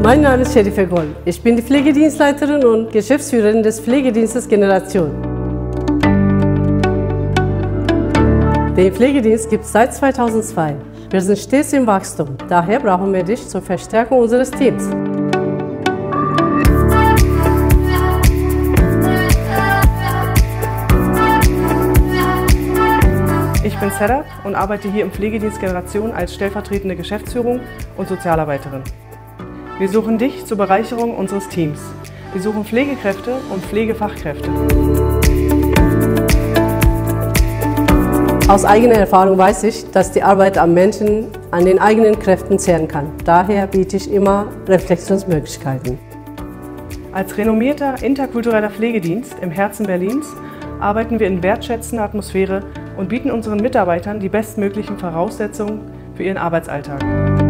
Mein Name ist Şerife Gol. Ich bin die Pflegedienstleiterin und Geschäftsführerin des Pflegedienstes Generation. Den Pflegedienst gibt es seit 2002. Wir sind stets im Wachstum. Daher brauchen wir dich zur Verstärkung unseres Teams. Ich bin Serap und arbeite hier im Pflegedienst Generation als stellvertretende Geschäftsführung und Sozialarbeiterin. Wir suchen dich zur Bereicherung unseres Teams. Wir suchen Pflegekräfte und Pflegefachkräfte. Aus eigener Erfahrung weiß ich, dass die Arbeit am Menschen an den eigenen Kräften zehren kann. Daher biete ich immer Reflexionsmöglichkeiten. Als renommierter interkultureller Pflegedienst im Herzen Berlins arbeiten wir in wertschätzender Atmosphäre und bieten unseren Mitarbeitern die bestmöglichen Voraussetzungen für ihren Arbeitsalltag.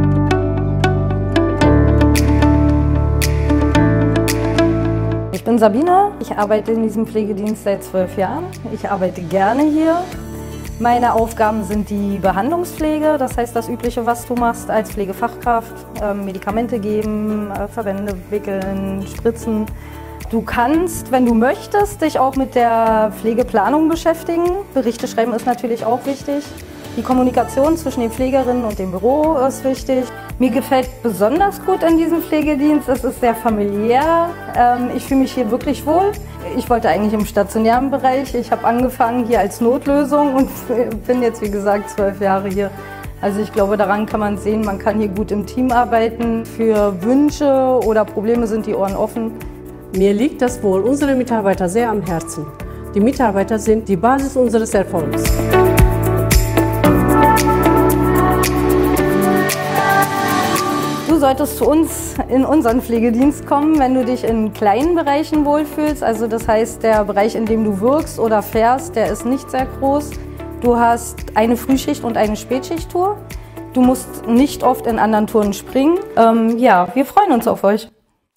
Ich bin Sabine, ich arbeite in diesem Pflegedienst seit 12 Jahren. Ich arbeite gerne hier. Meine Aufgaben sind die Behandlungspflege, das heißt das Übliche, was du machst als Pflegefachkraft. Medikamente geben, Verbände wickeln, spritzen. Du kannst, wenn du möchtest, dich auch mit der Pflegeplanung beschäftigen. Berichte schreiben ist natürlich auch wichtig. Die Kommunikation zwischen den Pflegerinnen und dem Büro ist wichtig. Mir gefällt besonders gut in diesem Pflegedienst, es ist sehr familiär. Ich fühle mich hier wirklich wohl. Ich wollte eigentlich im stationären Bereich. Ich habe angefangen hier als Notlösung und bin jetzt, wie gesagt, 12 Jahre hier. Also ich glaube, daran kann man sehen, man kann hier gut im Team arbeiten. Für Wünsche oder Probleme sind die Ohren offen. Mir liegt das Wohl unserer Mitarbeiter sehr am Herzen. Die Mitarbeiter sind die Basis unseres Erfolgs. Du solltest zu uns in unseren Pflegedienst kommen, wenn du dich in kleinen Bereichen wohlfühlst. Also das heißt, der Bereich, in dem du wirkst oder fährst, der ist nicht sehr groß. Du hast eine Frühschicht und eine Spätschichttour. Du musst nicht oft in anderen Touren springen. Ja, wir freuen uns auf euch.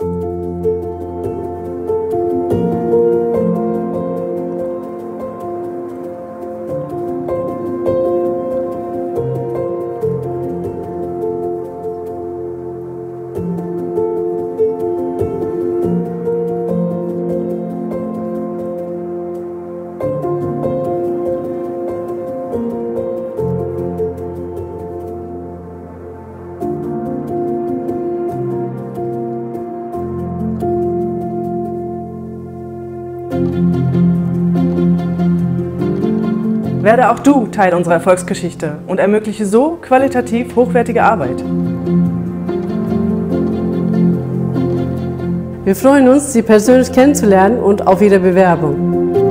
Werde auch du Teil unserer Erfolgsgeschichte und ermögliche so qualitativ hochwertige Arbeit. Wir freuen uns, Sie persönlich kennenzulernen und auf Ihre Bewerbung.